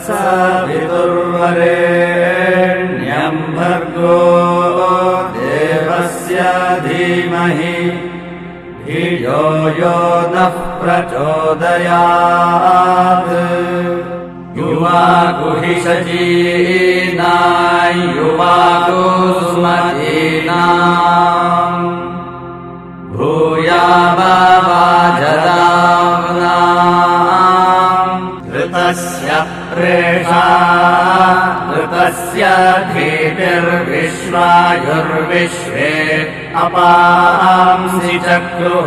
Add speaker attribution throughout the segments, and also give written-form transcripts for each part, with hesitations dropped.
Speaker 1: तत्सवितुर्वरेण्यं भर्गो देवस्य धीमहि धियो यो नः प्रचोदयात् युवाकुहिषजीनां युवाकुसुमतीनाम् भूयावाजदाम्नाम् ऋतस्य प्रेषा ऋतस्य धीतिर्विश्वायुर्विश्वे अपांसि चक्रुः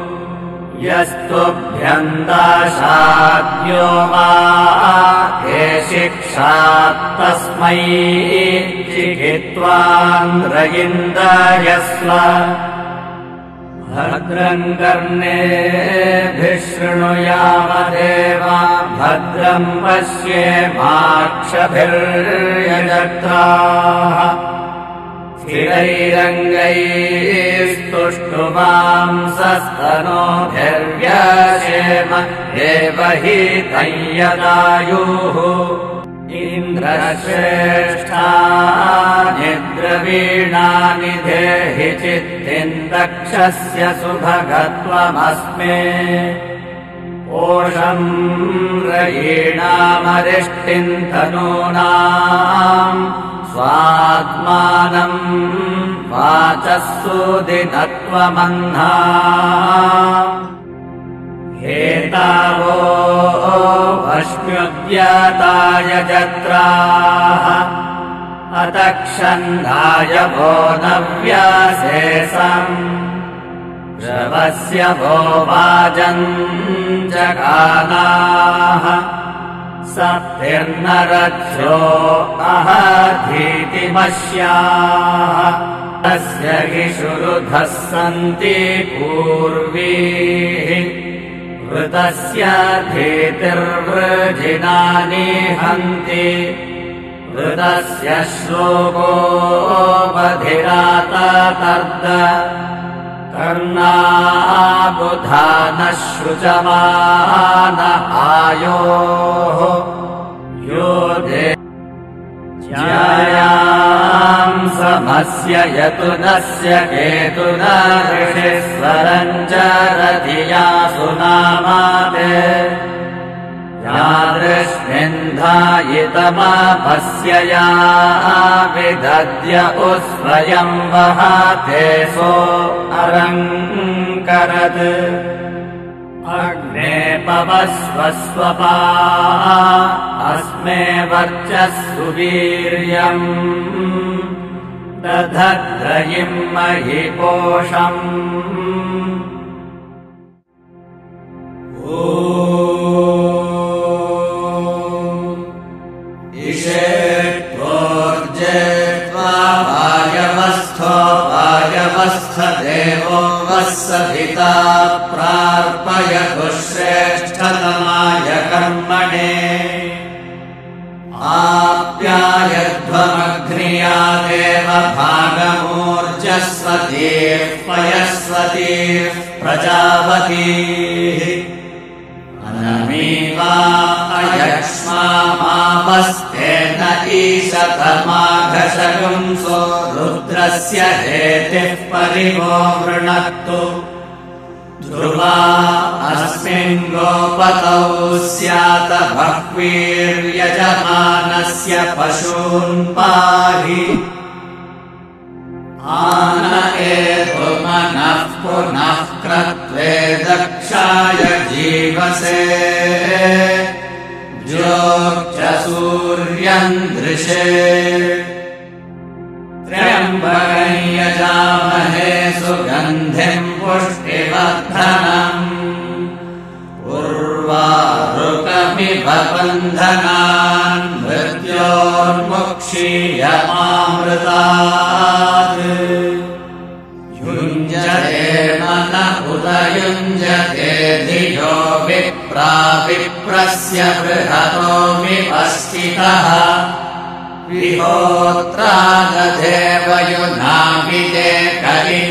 Speaker 1: यस्तुभ्यन्ताशाद्यो वा हे शिक्षात् तस्मै चिकित्वान्द्रयिन्दयस्व भद्रम् कर्णेभिः शृणुयामदेवा भद्रम् पश्येमाक्षभिर्यजत्राः स्थिरैरङ्गैस्तुष्टुवांसस्तनोभिर्व्यशेम देवहि तय्यदायुः इन्द्रश्रेष्ठा निद्रवीणानि देहि चित्तिम् दक्षस्य सुभगत्वमस्मे ओषम् रयीणामरिष्टिम् तनूनाम् स्वात्मानम् वाचः सुदिनत्वमह्ना हेतावो अश्म्युद्यताय जत्राः अतक्षन्धाय वो नव्यासेसम् श्रवस्य वो वाजम् जगानाः सप्तिर्नरथ्यो अहधीतिमस्याः तस्य हि शुरुधः सन्ति पूर्वीः ऋतस्य धीतिर्वृजिनानि हन्ति ऋतस्य श्लोकोपधिराततर्द कर्णाबुधानः शुचमान आयोः यो ज्यायाम् समस्य यतुनस्य केतुन ऋषिस्वरम् च रधिया सुनामाते यादृश्मिन्धायितमापस्य या विदद्य उस्वयम् वहाते सो अरङ्करत् अग्ने पवस्वस्वपा अस्मे वर्चस्सु वीर्यम् दधद्रयिम् महिपोषम्
Speaker 2: देवो वः सविता प्रार्पयतु श्रेष्ठतमाय कर्मणे आप्यायध्वमग्निया देव भागमूर्जस्वतीः पयस्वतीः प्रजापतीः अनमीवा अयक्ष्मामापस्तेन ईशतमाघशगुंसो रुद्रस्य हेतिः परिवो वृणक्तु ध्रुवा अस्मिन् गोपतौ स्यात बह्वीर्यजमानस्य पशून् पाहि आनयेतु मनः पुनः क्रत्वे दक्षाय जीवसे ज्योच्च सूर्यम् दृशे त्र्यम्बकम् यजामहे सुगन्धिम् पुष्टिवर्धनम् उर्वारुकमिव बन्धनान् मृत्योर्मुक्षीयमामृतात् युञ्जते मन उदयुञ्जते धियो विप्रा विप्रस्य बृहतो विपस्थितः विहोत्राददेवयुनाविदे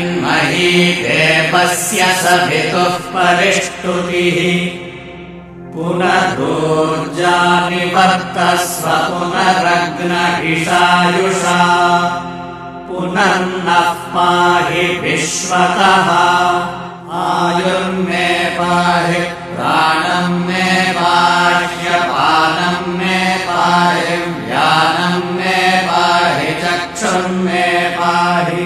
Speaker 2: कलिन्मही देवस्य सभितुः परिष्टुतिः
Speaker 1: पुनरूर्जानि वर्तस्व पुनरग्न इषायुषा पुनर्नः पाहि विश्वतः आयुर्मे पाहि प्राणं मे पाह्यपानं मे पाहि व्यानं मे पाहि चक्षुर्मे पाहि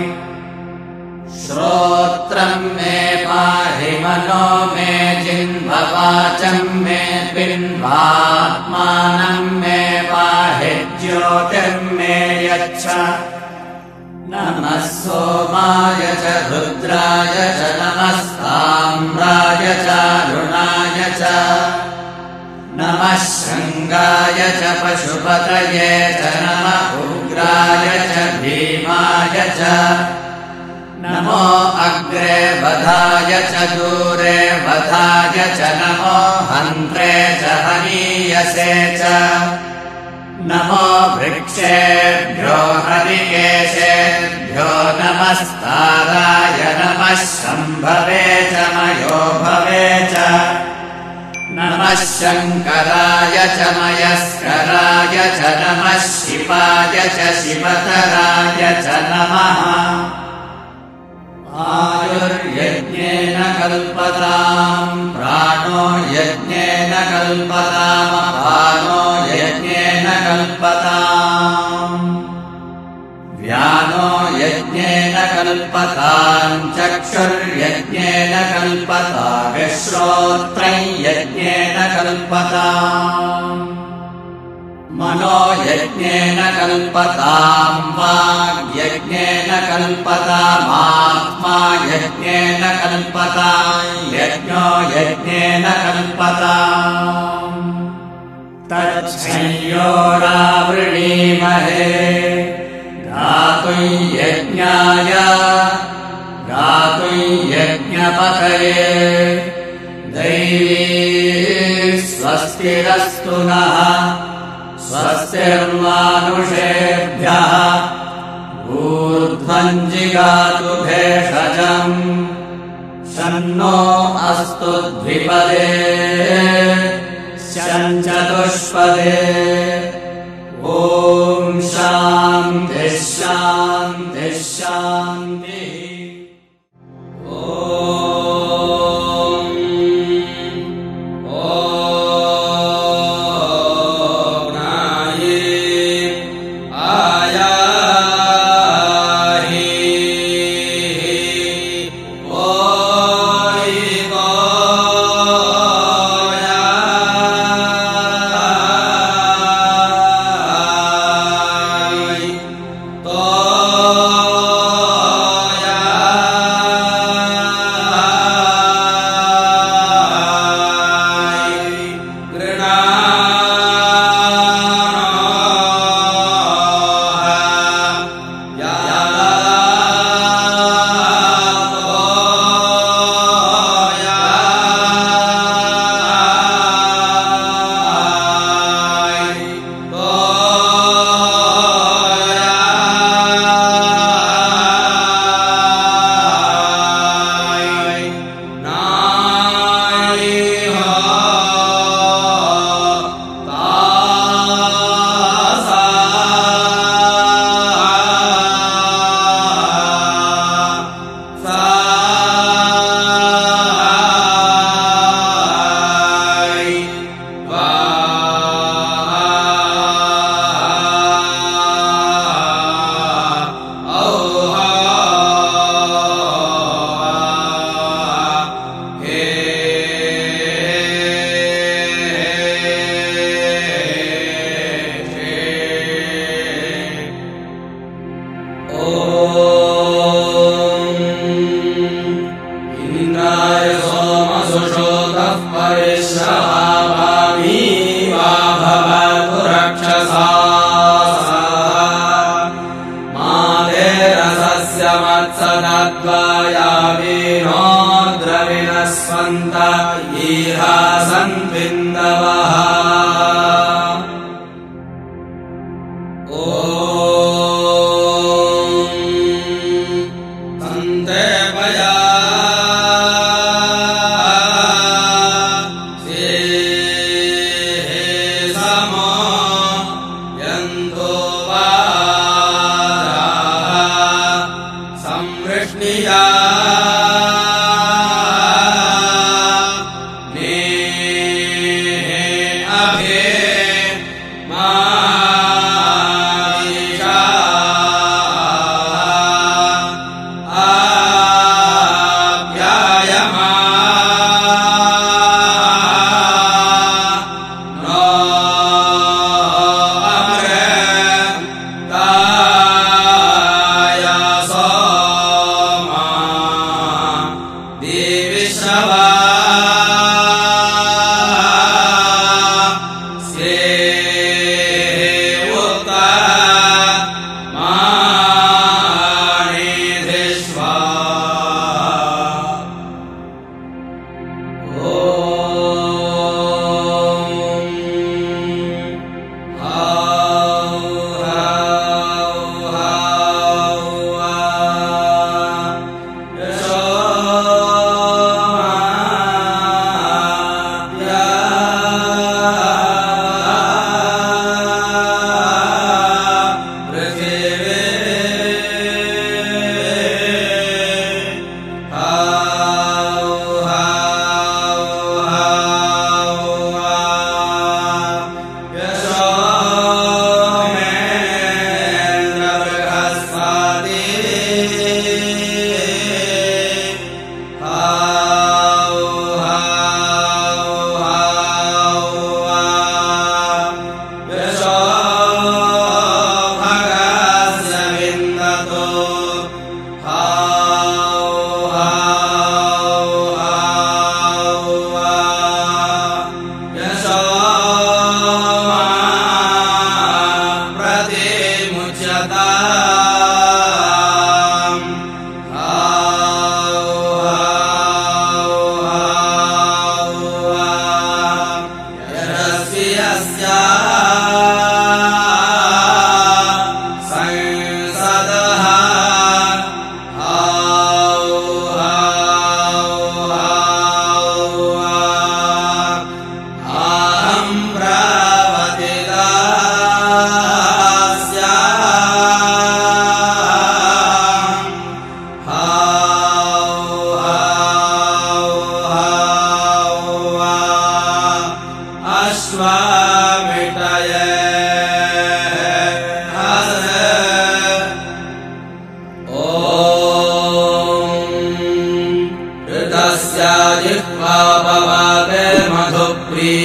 Speaker 1: श्रोत्रं मे पाहि मनो मे जिह्वाचं मे पिन्वात्मानं मे पाहि ज्योतिर्मे यच्छ नमः सोमाय च रुद्राय च नमस्ताम्राय च अरुणाय च नमः शृङ्गाय च पशुपतये च नमः उग्राय च भीमाय च नमो अग्रे वधाय च दूरे वधाय च नमो हन्त्रे च हनीयसे च नमो वृक्षेभ्यो हरिकेशेभ्यो नमस्ताराय नमः शम्भवे च मयोभवे च नमः शङ्कराय च मयस्कराय च नमः शिवाय च शिवतराय च नमः आयुर्यज्ञेन कल्पताम् प्राणो यज्ञेन कल्पताम् अपानो यज्ञेन कल्पताम् व्यानो यज्ञेन कल्पताम् चक्षुर्यज्ञेन कल्पताम् श्रोत्रं यज्ञेन कल्पताम् मनो यज्ञेन कल्पताम् वाग्यज्ञेन कल्पतामात्मा यज्ञेन कल्पताम् यज्ञो यज्ञेन कल्पताम् तच्छंयोरावृणीमहे गातुं यज्ञाय गातुं यज्ञपतये दैवी स्वस्तिरस्तु नः स्वस्तिर्मानुषेभ्यः ऊर्ध्वं जिगातु भेषजम् शन्नो अस्तु द्विपदे शञ्चतुष्पदे ॐ शान्तिः शान्तिः शान्तिः
Speaker 2: े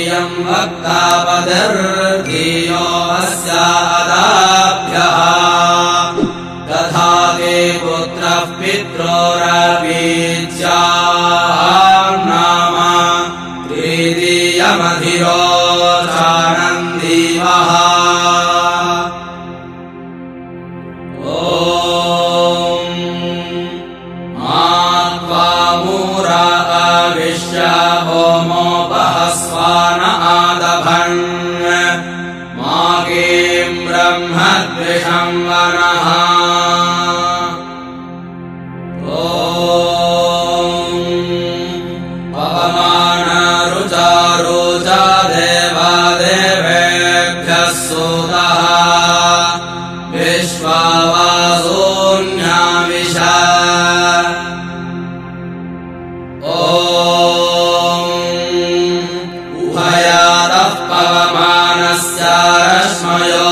Speaker 1: इयम् वक्तापतिर्धियो अस्यादाभ्यः तथा ते पुत्रः पित्रोरवीज्यान्नाम तृतीयमधिरोचानन्दीवः ब्रह्मद्विषंवनः पवमानरुचारुचा देवादेवेभ्यः सुतः विश्वावासोऽन्याविशा उभयातः पवमानस्य रश्मयो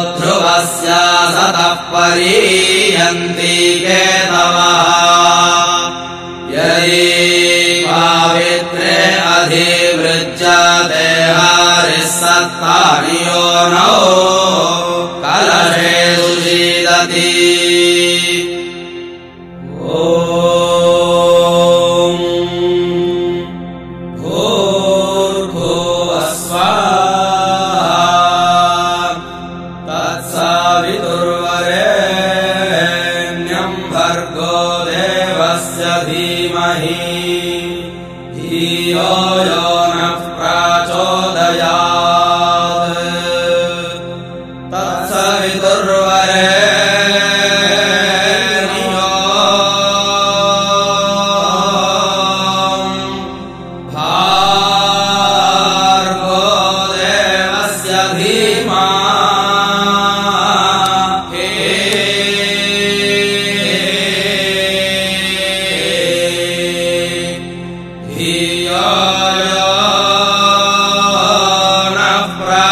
Speaker 1: सतः परीयन्ति केतवः यदि पावित्रे अधिवृज्यते हरिः सत्तानि योनौ कलशे सुषीदति धियो यो नः प्रचोदयात् तत्सवितुर्वरेण्यो भार्गो देवस्य धीमहि धियो यो नः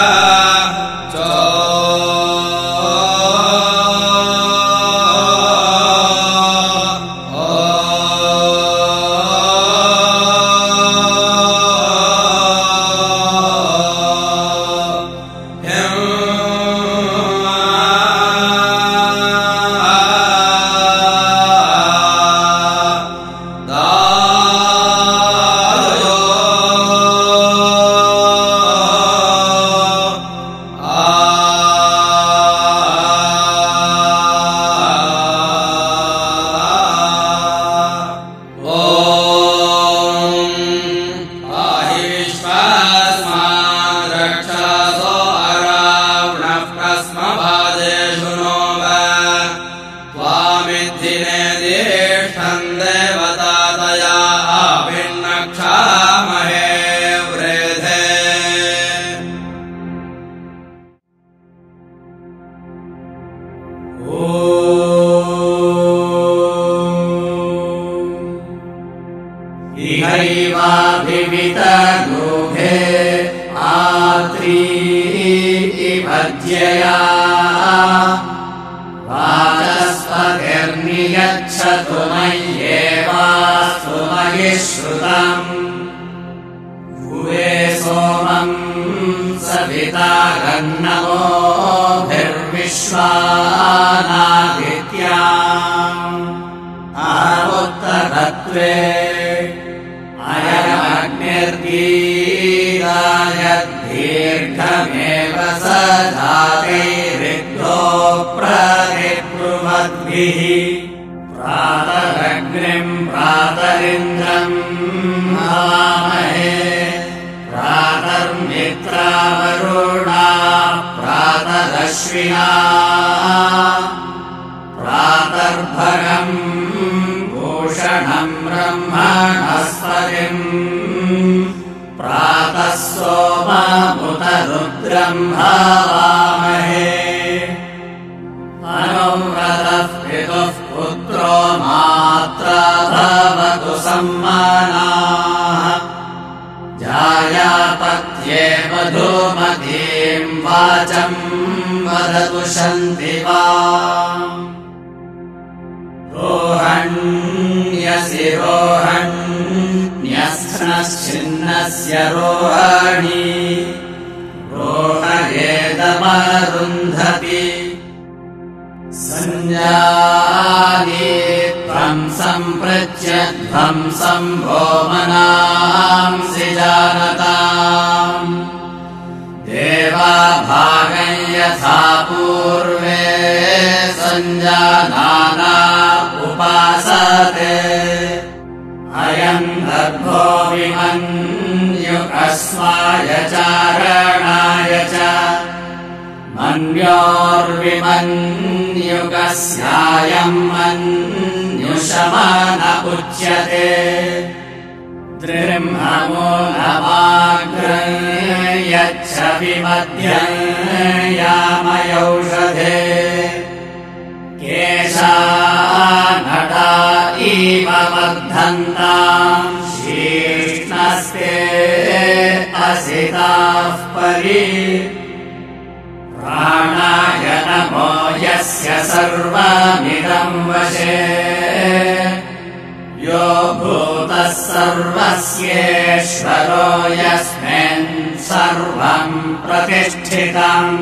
Speaker 2: इहैवाभिवितगोघे आत्रीति भज्यया वाचस्पतिर्नियच्छतु मय्येवास्तु मयि श्रुतम् भुवे सोमम् सविता गन्नवोभिर्विश्वानादित्या आमुत्तरत्वे अयमग्निर्गीरायद्दीर्घमेव स जातैरिद्धो प्रतिब्रुवद्भिः प्रातरग्निम् प्रातरिन्द्रम् हवामहे प्रातर्मित्रावरुणा प्रातरश्विना प्रातर्भगम् भूषणम् ब्रह्मणस्पतिम् प्रातः सोममुत रुद्रम् भावामहे अनुव्रतः पितुः पुत्रो मात्रा भवतु सम्मानाः जायापत्ये मधुमतीम् वाचम् वदतु शन्तिवा रोहण्यसि रोहण्यस्थ कृष्णश्चिन्नस्य रोहिणी रोहयेदमरुन्धति संजानी त्वं सम्पृच्य ध्वंसं भोमनांसि जानताम् देवा भागं यथा पूर्वे संजानाना उपासते अयम् दर्भो विमन्युकस्माय चारणाय च मन्योर्विमन्युकस्यायम् मन्युशमन उच्यते त्रिर्ममो नमाग्रं यच्छ विमध्यं यामयौषधे केशानटा इव वर्धन्ताम् शीर्ष्णस्ते असिताः परि प्राणाय नमो यस्य सर्वमिदं वशे यो भूतः सर्वस्येश्वरो यस्मिन् सर्वं प्रतिष्ठितम्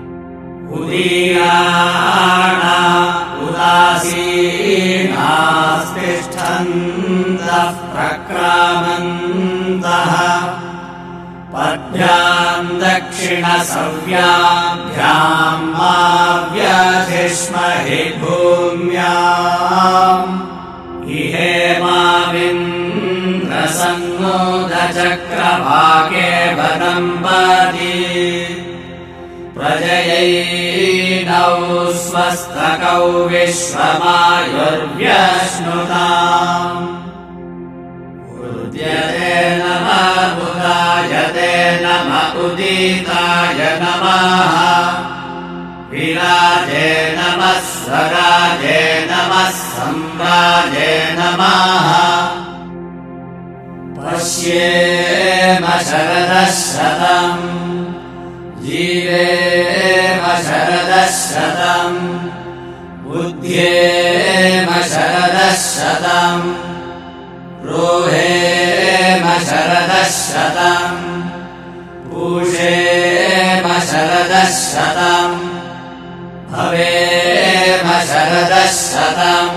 Speaker 2: उदीराणा उदासीनास्तिष्ठन्तः प्रक्रामन्तः पद्भ्याम् दक्षिणसव्याभ्याम् मा व्यधिष्महि भूम्याम् इहेमाविन्द्रसन्नोदचक्रभागे वदम्पति प्रजयैनौ स्वस्तकौ विश्वमायुर्व्यश्नुताम् उद्यते नमः उदायते नमः उदिताय नमः विराजे नमः स्वराजे नमः सम्राजे नमः पश्येम शरदः शतम् जीवेम शरदः शतम् बुद्ध्येम शरदः शतम् रोहेम शरदः शतम् पूषेम शरदः शतम् भवेम शरदः शतम्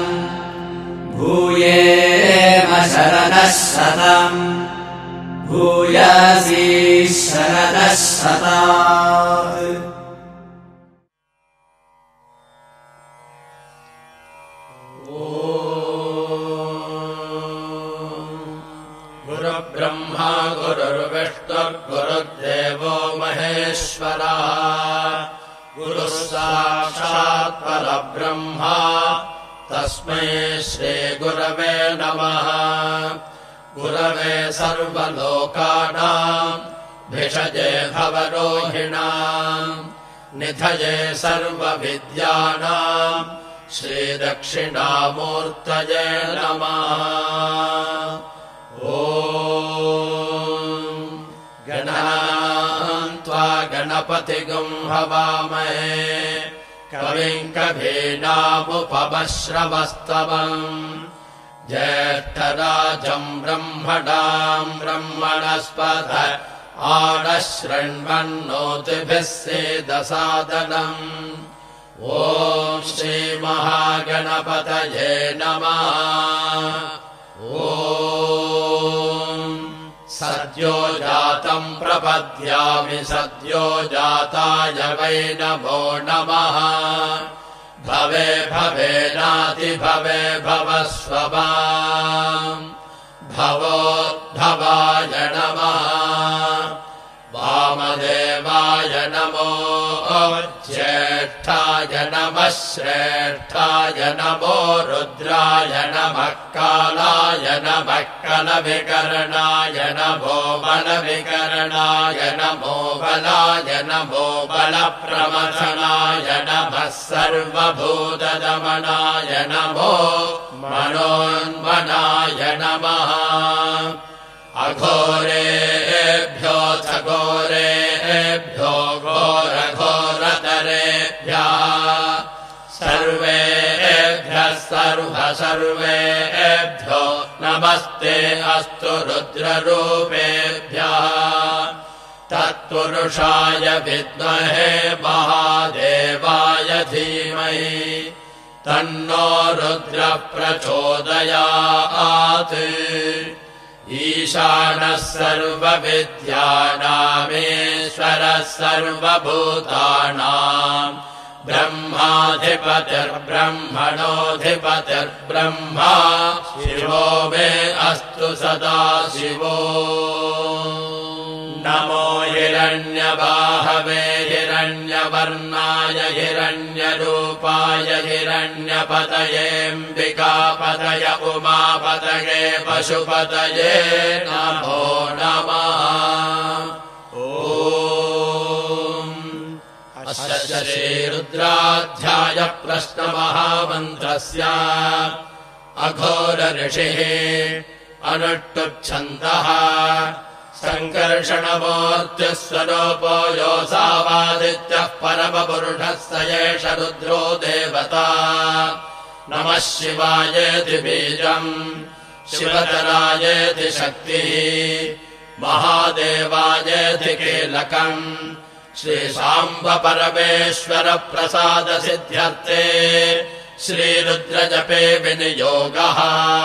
Speaker 2: भूयेम शरदः शतम् भूयसी शरदः शतात्
Speaker 3: गुरुर्ब्रह्मा गुरुर्विष्णुर्गुरुर्देवो महेश्वरः गुरुः साक्षात् परब्रह्मा तस्मै श्रीगुरवे नमः गुरवे सर्वलोकानां भिषजे भवरोहिणां निधये सर्वविद्यानां श्रीदक्षिणामूर्तये नमः ॐ गणान्त्वा गणपतिगुं हवामहे कविं कवीनामुपमश्रवस्तवम् ज्येष्ठराजम् ब्रह्मणाम् ब्रह्मणस्पत आनशृण्वन्नोतिभिः सेदसादनम् ॐ श्रीमहागणपतये नमः ॐ सद्यो जातम् प्रपद्यामि सद्यो जाताय वै नमो नमः भवे भवेनाति भवे भवस्वमाम् भवोद्भवाय नमः वामदेवाय नमो ज्येष्ठाय नमः श्रेष्ठाय नमो रुद्राय नमः कालाय नमः कलविकरणाय नमो बलविकरणाय नमो बलाय नमो बलप्रमथनाय नमः सर्वभूतदमनाय नमो मनोन्मनाय नमः अघोरेभ्योऽथ घोरेभ्यो घोरघोरतरेभ्यः सर्वेभ्यः सर्वेभ्यो नमस्ते अस्तु रुद्ररूपेभ्यः तत्पुरुषाय विद्महे महादेवाय धीमहि तन्नो रुद्रः प्रचोदयात् ईशानः सर्वविद्यानामीश्वरः सर्वभूतानाम् ब्रह्माधिपतिर्ब्रह्मणोऽधिपतिर्ब्रह्मा शिवो मे अस्तु सदा शिवो नमो हिरण्यबाहवे हिरण्यवर्णाय हिरण्यरूपाय हिरण्यपतयेऽम्बिकापतय उमापतये पशुपतये नमो नमः अस्य श्रीरुद्राध्याय प्रश्नमहामन्त्रस्य अघोर ऋषिः अनुष्टुप्छन्दः सङ्कर्षणमूर्तिः स्वरूपो योऽसावादित्यः परमपुरुषः स एष रुद्रो देवता नमः शिवायेति बीजम् शिवतरायेति शक्तिः महादेवायेति कीलकम् श्रीशाम्ब परमेश्वर प्रसाद सिद्ध्यर्थे श्रीरुद्रजपे विनियोगः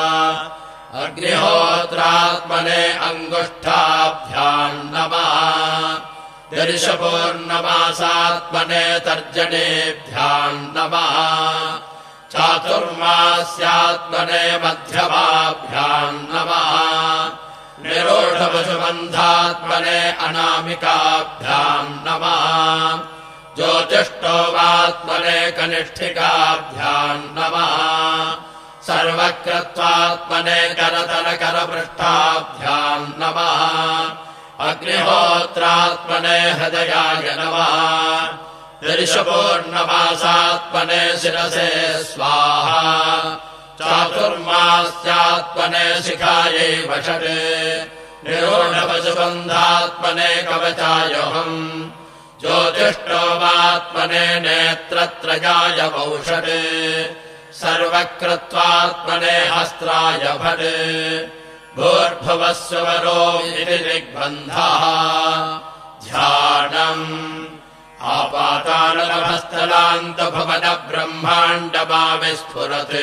Speaker 3: अग्निहोत्रात्मने अङ्गुष्ठाभ्याम् नमः दर्शपूर्णमासात्मने तर्जनेभ्याम् नमः चातुर्मास्यात्मने मध्यमाभ्याम् नमः निरूढवसुबन्धात्मने अनामिकाभ्याम् नमः ज्योतिष्ठोवात्मने कनिष्ठिकाभ्याम् नमः सर्वकृत्वात्मने करतलकरपृष्ठाभ्याम् नमः अग्निहोत्रात्मने हृदयाय नमः दर्शपूर्णमासात्मने शिरसे स्वाहा चातुर्मास्यात्मने शिखायै वषट् निरूढवसुबन्धात्मने कवचायोऽहम् ज्योतिष्ठोमात्मने नेत्रत्रयाय वौषट् सर्वकृत्वात्मने हस्त्राय भट् भूर्भुवः स्वरो इति दिग्बन्धः ध्यानम् आपातालभस्थलान्तभुवन ब्रह्माण्डमाविस्फुरत्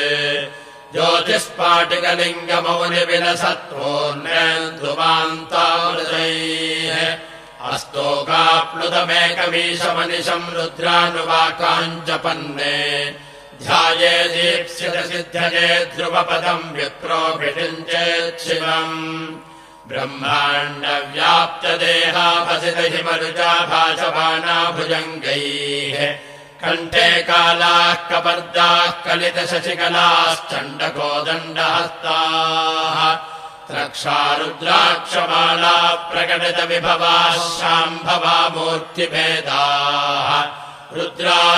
Speaker 3: ज्योतिष्पाटिकलिङ्गमौनिविलसत्वोऽन्येन्दुमान्तामृतैः अस्तोकाप्लुतमेकमीशमनिशम् रुद्रानुवाकाञ्जपन्ने ध्याये दीप्सितसिद्धये ध्रुवपदम् विप्रोभिषिञ्चेत् शिवम् ब्रह्माण्डव्याप्तदेहाभसितहिमरुचा भासमाना भुजङ्गैः कण्ठे कालाः कपर्दाः कलितशशिकलाश्चण्डकोदण्डहस्ताः त्रक्षा रुद्राक्षमाला प्रकटितविभवाः शाम्भवा मूर्तिभेदाः रुद्राः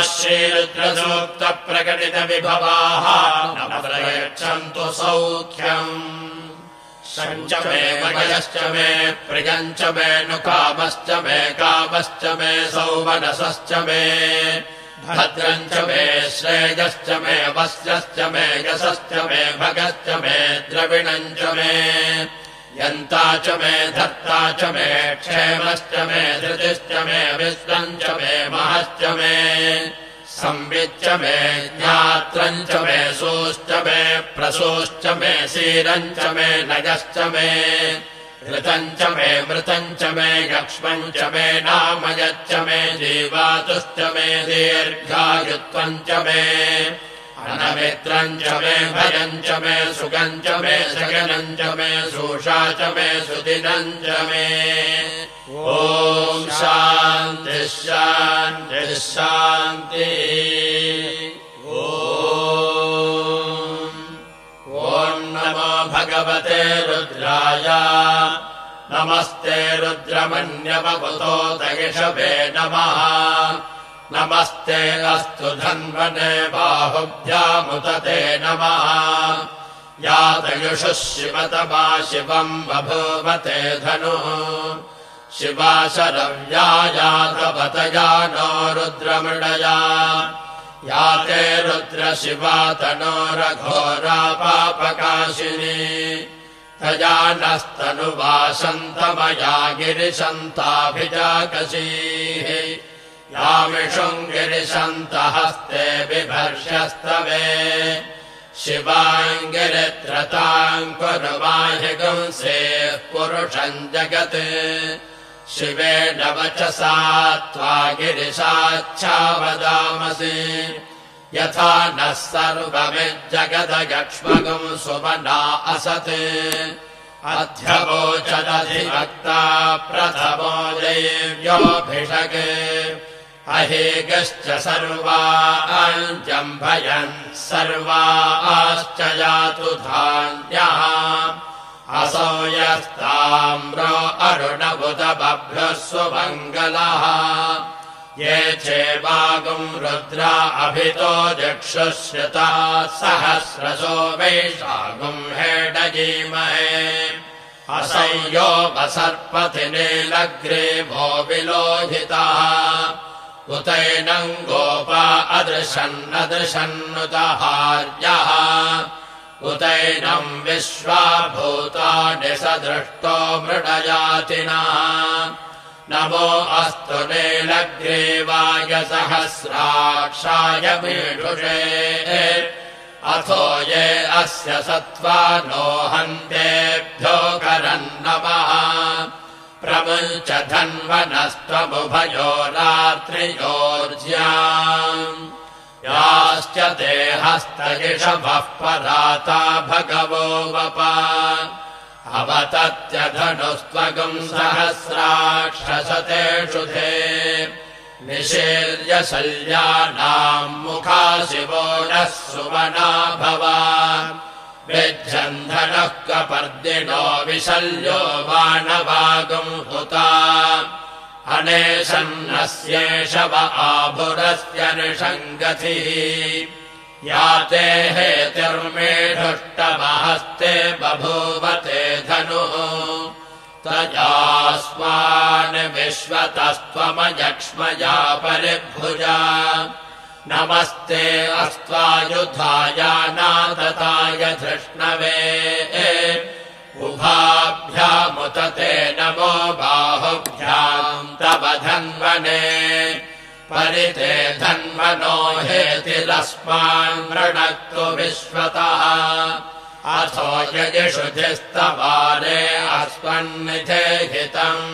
Speaker 3: श्रीरुद्रसूक्तप्रकटितविभवाः न प्रयच्छन्तु सौख्यम् शञ्च मे मगयश्च मे प्रियञ्च मे नुकामश्च मे कामश्च मे सौमनसश्च मे भद्रञ्च मे श्रेयश्च मे वस्यश्च मे यशश्च मे भगश्च मे द्रविणञ्च मे यन्ता च मे धर्ता च मे क्षेमश्च मे धृतिश्च मे विश्वञ्च मे महश्च मे संविच्च मे ज्ञात्रञ्च मे सोश्च मे प्रसोश्च मे सीरञ्च मे नयश्च मे घृतञ्च मे मृतञ्च मे यक्ष्मञ्च मे नामयच्च मे जीवातुश्च मे दीर्घायुत्वञ्च मे अनमित्रञ्च मे भयञ्च मे सुगञ्च मे सगनञ्च मे सूषा च मे सुदिनञ्च मे ॐ शान्तिः शान्तिः शान्तिः ॐ नमो भगवते रुद्राय नमस्ते रुद्रमन्यवपुतोतयिषभे नमः नमस्ते अस्तु धन्वने बाहुभ्यामुदते नमः यातयुषुः शिवतमा शिवम् बभूवते धनुः शिवा शरव्या यातवतया नो रुद्रमृडया याते रुद्र शिवा तनोरघोरा पापकाशिनी तजानस्तनुवासन्तमया गिरिशन्ताभिजाकसीः यामिषुम् गिरिशन्तहस्ते बिभर्ष्यस्तवे शिवाङ्गिरित्रताम् कुर्वाहि गुंसेः पुरुषम् जगत् शिवेन वचसा त्वा गिरिशाच्छा वदामसि यथा नः सर्वमिज्जगदयक्ष्मगुम् सुमना असत् अध्यवोचदधिवक्ता प्रथमो देव्योऽभिषक् अहेगश्च सर्वाञ्जम्भयन् सर्वाश्च यातु धान्यः असौ यस्ताम्रो अरुणबुधबभ्रः सुमङ्गलः ये चेवागुम् रुद्रा अभितो दिक्षुश्रिताः सहस्रशो वैशागुम् हेडजीमहे असंयो वसर्पति नीलग्रीवो विलोहितः उतैनम् गोपा अदृशन्नदृशन्नुतहार्यः उतैनम् विश्वाभूतानि सदृष्टो मृडयातिनः नमो अस्तु नीलग्रीवाय सहस्राक्षाय मीढुषे अथो ये अस्य सत्त्वानो हन्तेभ्यो करन्नमः प्रमुञ्च धन्वनस्त्वमुभयो रात्रियोर्ज्याम् याश्च ते हस्तयिषभः पराता भगवो वपा अवतत्यधनुस्त्वगुम् सहस्राक्षसतेषु ते निशीर्य शल्यानाम् मुखा शिवो नः सुमना भवा विज्जन्धनः कपर्दिनो विशल्यो बाणवागुम् हुता अनेशन्नस्येषव आभुरस्य निषङ्गतिः याते हेतिर्मेढुष्टमहस्ते बभूवते धनुः तजास्मान् विश्वतस्त्वमयक्ष्मया परिभुजा नमस्ते अस्त्वायुधाय नातताय धृष्णवे उभाभ्यामुतते नमो बाहुभ्याम् तव धन्वने परिते धन्वनो हेतिरस्मान् मृणक्तु विश्वतः अथो यजिषुधिस्तवारे अस्मन्निधे हितम्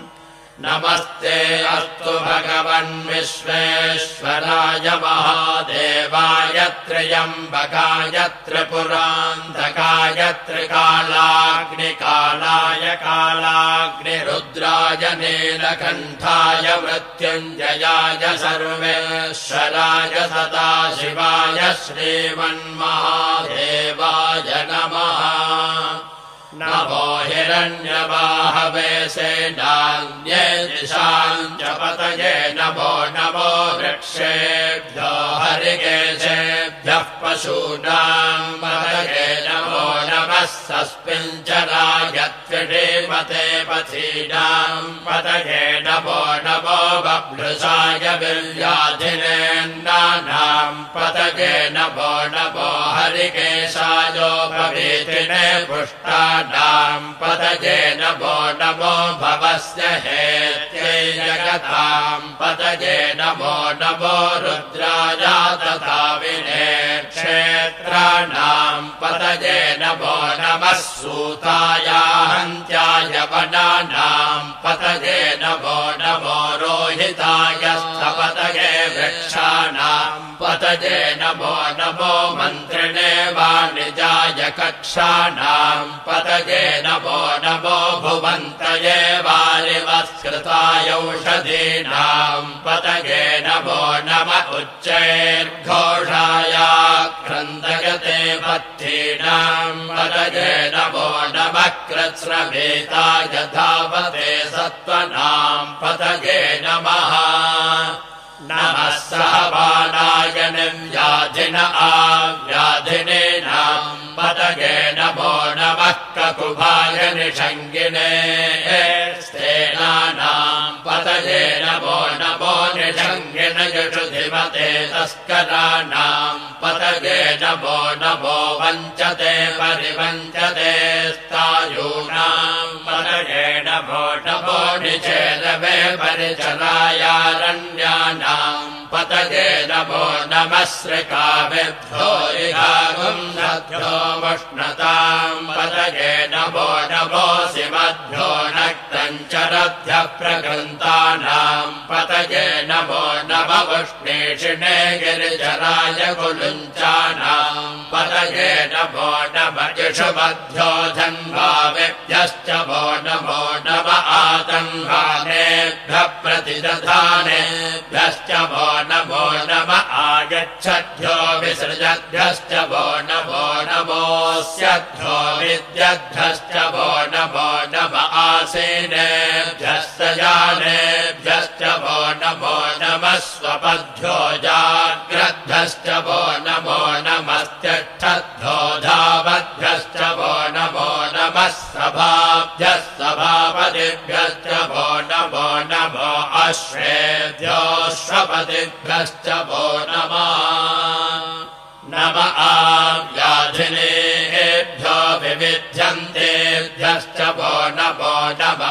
Speaker 3: नमस्ते अस्तु भगवन् विश्वेश्वराय महादेवाय त्र्यम्बकाय त्रिपुरान्धकाय त्रिकालाग्निकालाय कालाग्निरुद्राय नीलकण्ठाय मृत्युञ्जयाय सर्वेश्वराय सदाशिवाय श्रीमन्महादेवाय नमः नमो हिरण्यवाहवे सेनान्ये दिशाम् च पतये नमो नमो वृक्षेभ्यो हरिकेशेभ्यः पशूनाम् पतये नमो नमः सस्मिञ्चराय त्रिषीमते पथीनाम् पतये नमो नमो बभ्रुषाय विल्याधिनेन्नानाम् पतये नमो नमो हरिकेशायोपवीतिने पुष्टानाम् पतये नमो नमो भवस्य हेत्यै जगताम् पतये नमो नमो रुद्राय तथा विने क्षेत्राणाम् पतये नमो नमः सूताय हन्त्याय वनानाम् पतये नमो नमो रोहिताय स्थपतये वृक्षाणाम् पतये नमो नमो मन्त्रिणे वाणिजाय कक्षाणाम् पतये नमो नमो भुवन्तये वारिवत्कृताय औषधीनाम् पतये नमो नम उच्चैर्घोषाय क्रन्दयते पत्तीनाम् पतये नमो नमः कृत्स्रभेताय धावते सत्त्वनाम् पतये नमः नमः सहबाणाय व्याधिन आव्याधिनेनाम् पतये नमो नमः ककुभाय निषङ्गिने स्तेनानाम् पतये नमो नमो निषङ्गिन यशुधिमते तस्कराणाम् पतये नमो नमो वञ्चते परिवञ्चते चेदवे परिचरायारण्यानाम् पतये नमो नमः श्रिकाभ्यो इहागुन्धभ्यो मुष्णताम् पतये नमो नमोऽसि मध्यो नक्तञ्चरभ्यः प्रकृन्तानाम् पतये नमो नमः उष्णेषिणे गिरिचराय कुलुञ्चानाम् पतये नमो नमः इषुमध्यो धन्वावेभ्यश्च वो नमो नमः आतन्वानेभ्यः प्रतिदधानेभ्यश्च वो नमो नमः आगच्छद्भ्यो विसृजद्भ्यश्च वो नमो नमोऽस्यभ्यो विद्यद्भ्यश्च वो नमो नमः आसीनेभ्यश्च जानेभ्यश्च वो नमो नमः स्वपद्भ्यो जाग्रद्भ्यश्च वो नमो नमस्तिष्ठद्भ्यो धावद्भ्यश्च वो नमो नमः सभाभ्यः सभापतिभ्यश्च वो नमो नमो अश्वेभ्यो श्वपतिभ्यश्च वो नमः आव्याधिनेभ्यो विविध्यन्तेभ्यश्च वो नमो नमः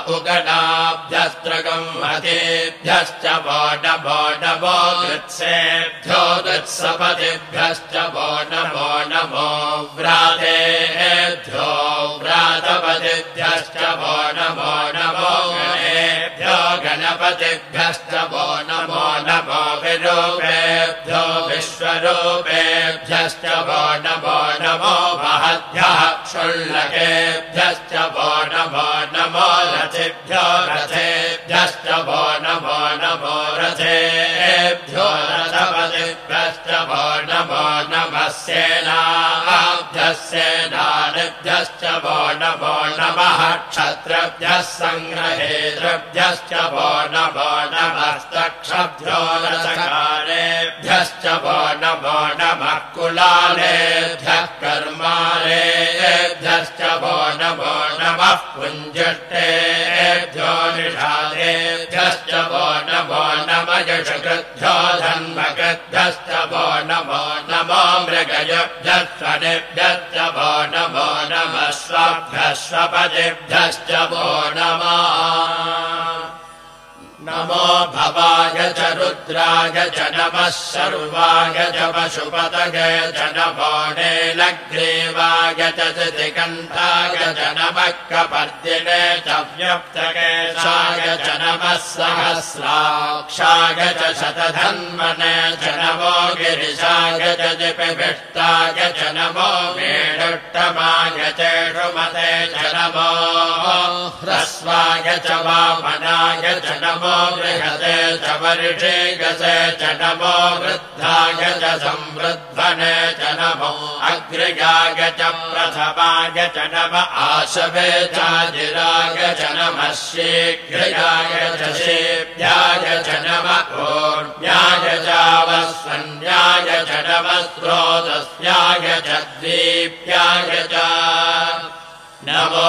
Speaker 3: उगणाभ्यस्त्रगंहतेभ्यश्च वो नमो नमो कृत्सेभ्यो कृत्सपतिभ्यश्च वो नमो नमो व्रातेभ्यो व्रातपतिभ्यश्च वो नमो नमो गणेभ्यो गणपतिभ्यश्च वो नमो नमो विरूपेभ्यो विश्वरूपेभ्यश्च वो नमो नमो महद्भ्यः क्षुल्लकेभ्यश्च वो नमो नमो रथेभ्यो रथेभ्यश्च वो नमो नमो रथेभ्यो रथपतिभ्यश्च वो नमो नमः सेनाभ्यः सेनानिभ्यश्च वो नमो नमः क्षत्रभ्यः सङ्ग्रहेतृभ्यश्च वो नमो नमस्तक्षभ्यो रथकारेभ्यश्च वो नमो नमः कुलालेभ्यः कर्मालेभ्यश्च वो नमो नमः पुञ्जष्टेभ्यो निषादेभ्यश्च वो नमो नमः यशकृभ्यो धन्वकृभ्यश्च वो नमो नमो मृगयभ्यः स्वनेभ्यश्च वो नमो नमः स्वाभ्यः स्वपतिभ्यश्च वो नमः नमो भवाय च रुद्राय च नमः सर्वाय च पशुपतये च नमो नीलग्रीवाय च चितिकण्ठाय च नमः कपर्दिने च व्यप्तकेशाय च नमः सहस्राक्षाय च शतधन्वने च नमो गिरिशाय च दिपिभिष्टाय च नमो मेढुट्टमाय चेषुमते च नमो ह्रस्वाय च वामनाय च नमो बृहते च वर्षे गसे च नमो वृद्धाय च संवृद्धने च नमो अग्रयाय च प्रथमाय च नम आशवे चाजिराय च नमः शीघ्रयाय च शेभ्याय च नमः ऊर्ध्याय चावस्वन्याय च नमः स्रोतस्याय च द्वीप्याय च नमो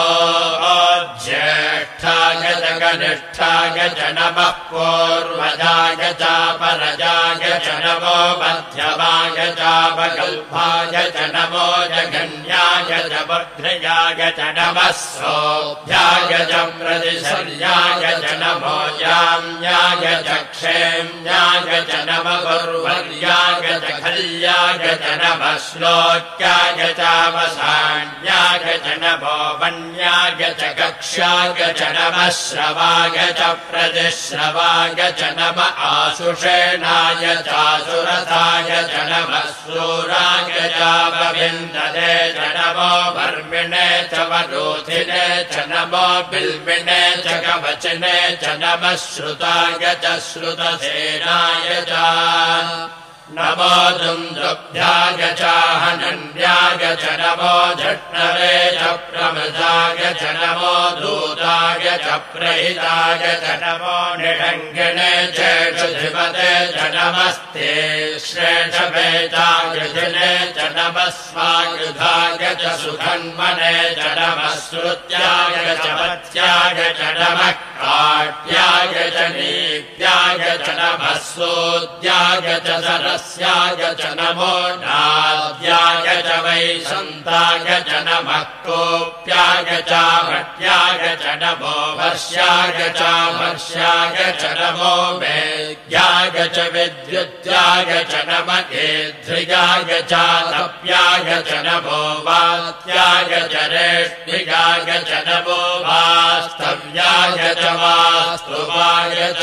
Speaker 3: ज्येष्ठाय च कनिष्ठाय च नमः पूर्वजाय चापरजाय च नमो मध्यमाय चापकल्पाय च नमो जगन्याय च बध्रयाय च नमः सोऽभ्याय च प्रतिशल्याय च नमो याम्याय च क्षेम्याय च नमः गुर्वर्याय च खल्याय च नमः श्लोक्याय चावसान्याय च नमो वन्याय च कक्ष्याय च नमः श्रवाय च प्रतिश्रवाय च नमः आशुषेणाय चासुरथाय च नमः शूराय चापविन्दने च नमो वर्मिणे च वरोधिने च नमो बिल्विने च कवचने च नमः श्रुताय च श्रुतसेनाय च नमो दुन्दुभ्याय चाहनन्याय च नमो झट्नवे च प्रमृताय च नमो दूताय च प्रहिताय च नमो निषङ्गिणे चेषुधिपते च नमस्ते श्रेष्ठवे चायुधिने च नमः स्वायुधाय च सुधन्वने च नमः श्रुत्याय च पत्याय च नमः काट्याय च नीप्याय सोम्याय च नमः सोद्याय च सरस्याय च नमो नाद्याय च वैशन्ताय च नमः कोप्याय च भट्याय च नमो वर्ष्याय च वर्ष्याय च नमो वेद्याय च विद्युत्याय च नमः केध्रियाय च तप्याय च नमो वात्याय च रेष्मिगाय च नमो वास्तव्याय च वास्तुवाय च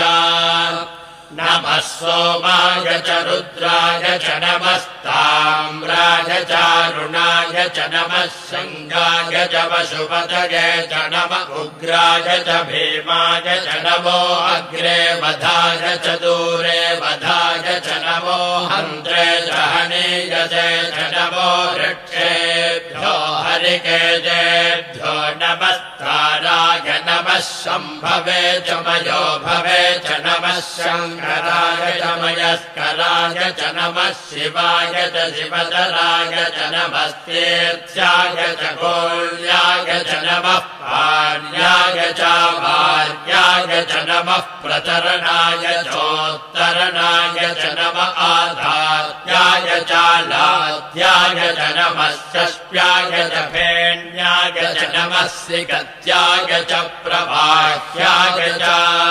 Speaker 3: नमः सोमाय च रुद्राय च नमस्ताम्राय च अरुणाय च नमः शङ्गाय च पशुपतये च नमः उग्राय च भीमाय च नमो अग्रे वधाय च दूरे वधाय च नमो हन्त्रे च हनीयसे च नमो वृक्षेभ्यो हरिकेजेभ्यो नमस्ताराय नमः शम्भवे च मयो भवे च नमः शङ्कराय च मयस्कराय च नमः शिवाय च शिवतराय च नमस्तीर्थ्याय च कोल्याय च नमः पार्याय च वार्याय च नमः प्रतरणाय चोत्तरणाय च नमः आधात्याय च लात्याय च नमः षष्ट्याय च फेण्याय च नमः सिकत्याय च प्रवाह्याय च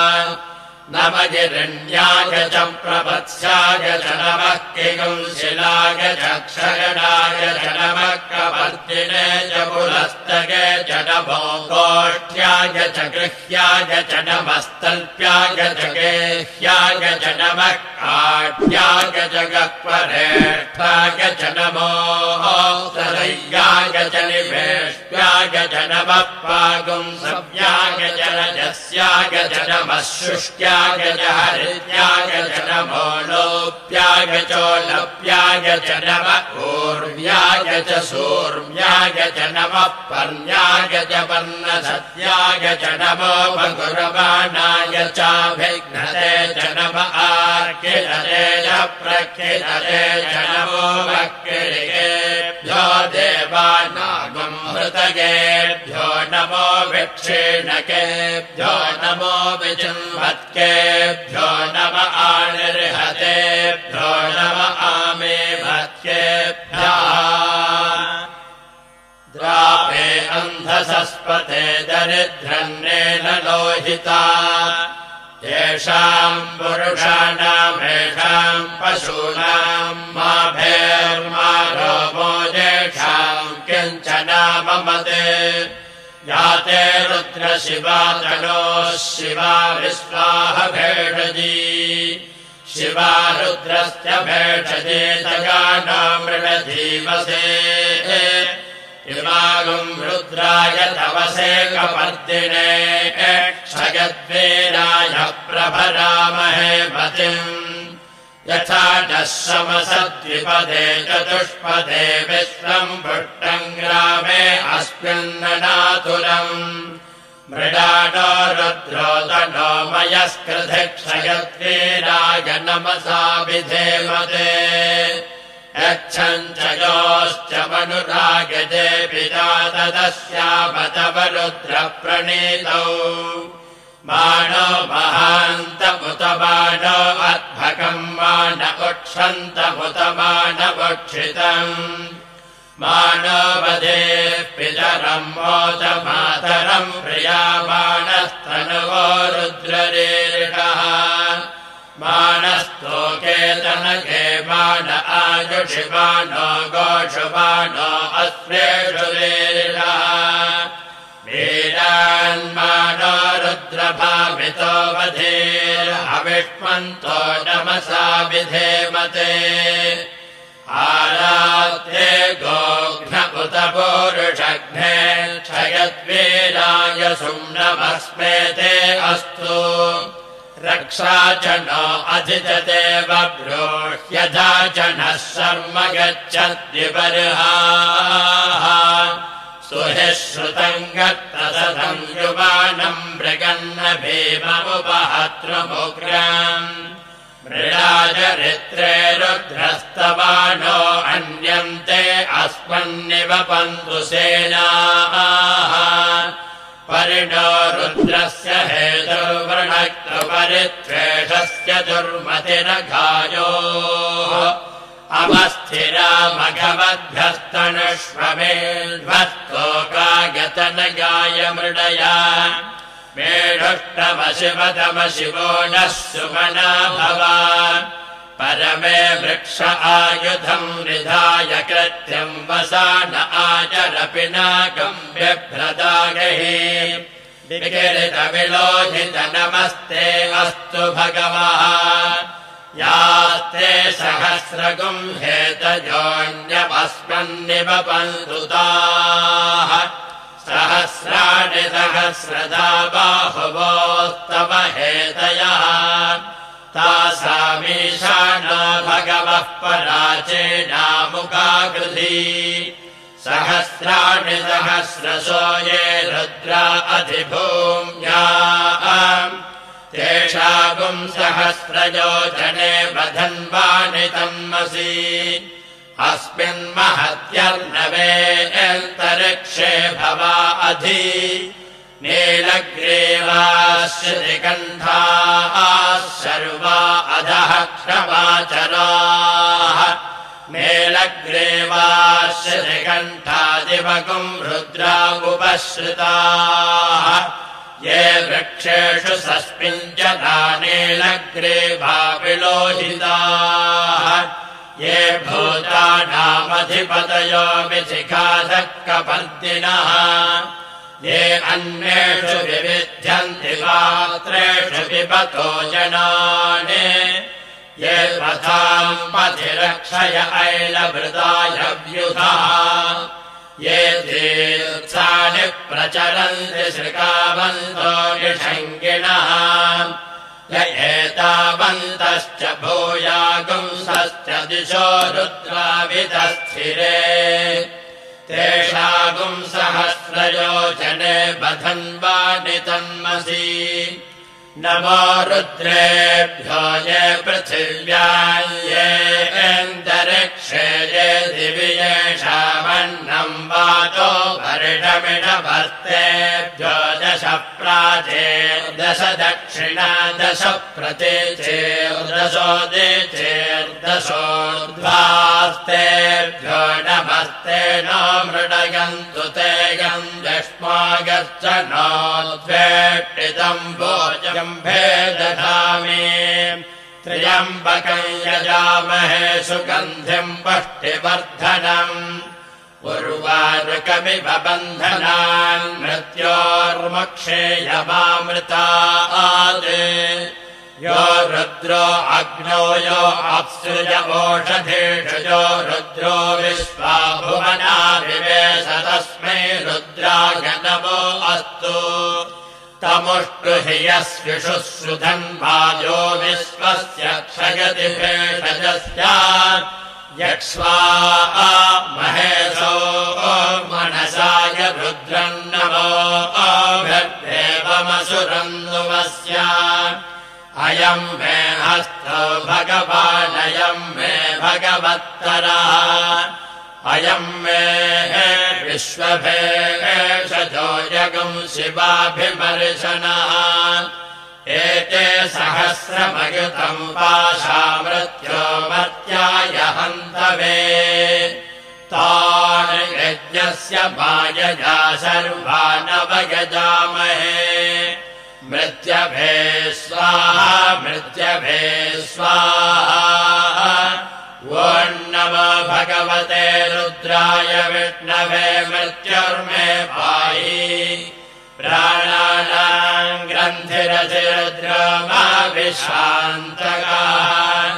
Speaker 3: नमः गिरण्याय च प्रवत्स्याय च नमः किगुंशिलाय च क्षयणाय च नमः कवर्तिने च पुलस्तगे च नमो गोष्ठ्याय च गृह्याय च नमस्तल्प्याय च गेह्याय च नमः काट्याय च गह्वरेष्ठाय च नमो तरय्याय च निवेष्ट्याय च नमः पागुंसव्याय च रजस्याय च नमः शुष्क्याय च हरित्याय च नमो लोप्याय चोलप्याय च नमः ऊर्व्याय च सूर्व्याय च नमः पर्ण्याय च पर्णसत्याय च नमो भगुरवाणाय चाभिघ्नते च नमः आर्किलते च प्रखिलते च नमो वक्किलिकेभ्यो देवानागुंहृतयेभ्यो नमो विक्षीणकेभ्यो नमो विचिन्वत्केभ्यो नमः आनिर्हतेभ्यो नमः आमेभत्येभ्यः द्रापे अन्धसस्पते दरिद्रन्नेन लोहिता येषाम् पुरुषाणामेषाम् पशूनाम् माभेर्मा रोमो येषाम् किञ्चनाममते याते रुद्र शिवा तनोः शिवा विश्वाह भेषजी शिवा रुद्रस्य भेषजे तगानो मृडधीमसे इमागुम् रुद्राय तवसे कपर्दिने क्षयद्वीराय प्रभरामहे मतिम् यथा नः समसद्विपदे चतुष्पदे विश्वम् पुष्टम् ग्रामे अस्मिन्ननातुरम् मृडानो रुद्रो तनो मयस्कृधि क्षयद्वीराय नमसा विधेमते यच्छम् च योश्च मनुरागजे पिता तदस्याम तव रुद्रप्रणीतौ मानो महान्तमुत मानो अध्वकम् मान उक्षन्तमुत मानवुक्षितम् मानो वधेः पितरम् मोच मातरम् प्रियामाणस्तनुवो रुद्ररीरिणः मानस्तोकेतनके मान आयुषि मानो गोषु मानो अश्वेषु रीरिणः वीरान्मानो रुद्रभावितो वधेर्हविष्मन्तो नमसा विधेमते आराध्ये गोघ्न उत पूरुषघ्ने क्षयद्वीराय सुम्नमस्मेते अस्तु रक्षा च नो अधिजते बभ्रूह्यधा च नः शर्म गच्छद्विबर्हाः सुहिः श्रुतम् गत्तसदम् युवानम् मृगन्न भीममुपहतृमुग्रम् मृडाचरित्रे रुद्रस्तवानो अन्यन्ते अस्मन्निव पन्तु सेनाः परिणो रुद्रस्य हेतुर्वृणक्तुवा परित्वेषस्य दुर्मतिरघायो अमस्थिरामघवद्भ्यस्तनुष्वमेध्वस्तोकागतनगाय मृडया मेढुष्टमशिवतमशिवो नः सुमना भवान् परमे वृक्ष आयुधम् निधाय कृत्यम् वसान आचरपि नागम् बिभ्रदागहि विकिरितविलोहित नमस्ते अस्तु भगवान् यास्ते सहस्रगुम् हेतजोऽन्यमस्मन्निवपन्तुताः सहस्राणि सहस्रदा बाहुवोस्तव हेतयः तासामीशानो भगवः पराचेनामुखाकृधी सहस्राणि सहस्रशो ये रुद्रा अधिभूम्याम् तेषागुम् सहस्रयोजने वधन्वानि तन्मसि अस्मिन्महत्यर्णवे अन्तरिक्षे भवा अधि नीलग्रीवाश्रिकण्ठाः सर्वा अधः क्षमाचराः नीलग्रीवाश्रिकण्ठादिवगुम् रुद्रा उपश्रिताः ये वृक्षेषु सस्मिञ्जना नीलग्रीवा विलोहिताः ये भूतानामधिपतयो विशिखाधः कपर्दिनः ये अन्येषु विविध्यन्ति पात्रेषु पिबतो जनानि ये पथाम् पथिरक्षय ऐलभृताय व्युधः ये तीर्थानि प्रचरन्ति श्रिकावन्तो निषङ्गिणः य एतावन्तश्च भूयागुंसश्च दिशो रुद्रावितस्थिरे तेषागुम् सहस्रयोजने बधन्वानि तन्मसि नमो रुद्रेभ्यो ये पृथिव्याम् ये अन्तरिक्षे ये दिवि येषामन्नम् वातो वर्षमिषभर्तेभ्यो दश प्राचेर्दश दक्षिणा दश प्रतीचेर्दशोदिचेर्दशोर्ध्वास्तेभ्यो नमस्ते नो मृडयन्तु ते यम् यष्मागश्च नोद्वेष्टितम् भोजम् भेदधामि त्र्यम्बकम् यजामहे सुगन्धिम् पुष्टिवर्धनम् उर्वारुकमिव बन्धनान् मृत्योर्मुक्षेयमामृतात् यो रुद्रो अग्नौ यो अप्सुज ओषधीषु यो रुद्रो विश्वा भुवना विवेश तस्मै रुद्राय नमो अस्तु तमुष्टु हि यस्विषु सुधन्वायो विश्वस्य क्षयति भेषजस्य यक्ष्वा महेशो मनसाय रुद्रम् नमो भद्देवमसुरम् नुमस्य अयम् मे हस्तो भगवानयम् मे भगवत्तरः अयम् मे विश्वभेषजो यगुम् शिवाभिमर्शनः एते सहस्रमयुतम् पाशामृत्यो मर्त्याय हन्तवे तान् यज्ञस्य मायया सर्वानवयजामहे मृत्यभे स्वाहा मृत्यभे स्वाहा ॐ नमो भगवते रुद्राय विष्णवे मृत्युर्मे पाहि प्राणानाम् ग्रन्थिरधिरुद्रमाभिशान्तकाः